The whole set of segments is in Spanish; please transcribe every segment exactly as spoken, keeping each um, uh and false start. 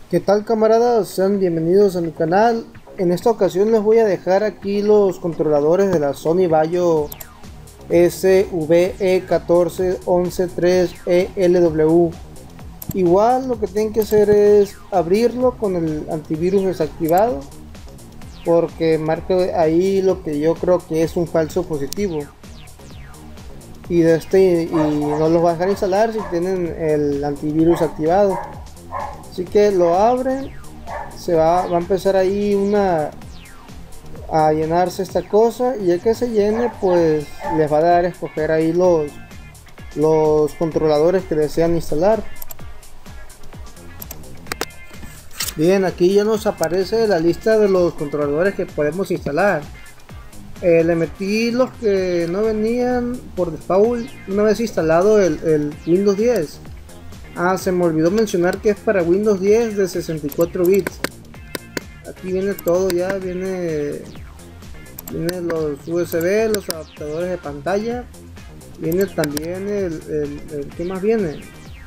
¿Qué tal, camaradas? Sean bienvenidos a mi canal. En esta ocasión les voy a dejar aquí los controladores de la Sony Vaio S V E uno cuatro uno uno tres E L W. Igual lo que tienen que hacer es abrirlo con el antivirus desactivado, porque marca ahí lo que yo creo que es un falso positivo. Y, de este, y no los va a dejar instalar si tienen el antivirus activado. Así que lo abren, se va, va a empezar ahí una a llenarse esta cosa, y ya que se llene pues les va a dar a escoger ahí los los controladores que desean instalar. Bien, aquí ya nos aparece la lista de los controladores que podemos instalar. Eh, le metí los que no venían por default una vez instalado el, el Windows diez. Ah, se me olvidó mencionar que es para Windows diez de sesenta y cuatro bits. Aquí viene todo, ya viene viene los U S B, los adaptadores de pantalla, viene también el, el, el ¿qué más viene?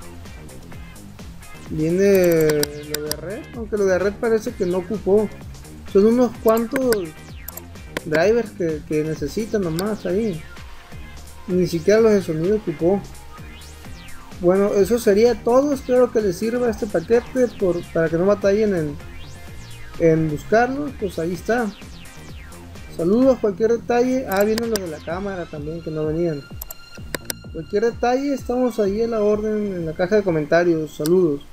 Viene lo de red, aunque lo de red parece que no ocupó. Son unos cuantos drivers que, que necesitan nomás ahí, ni siquiera los de sonido ocupó. Bueno, eso sería todo. Espero que les sirva este paquete por, para que no batallen en, en buscarlo. Pues ahí está. Saludos. Cualquier detalle, ah, vienen los de la cámara también que no venían. Cualquier detalle, estamos ahí en la orden en la caja de comentarios. Saludos.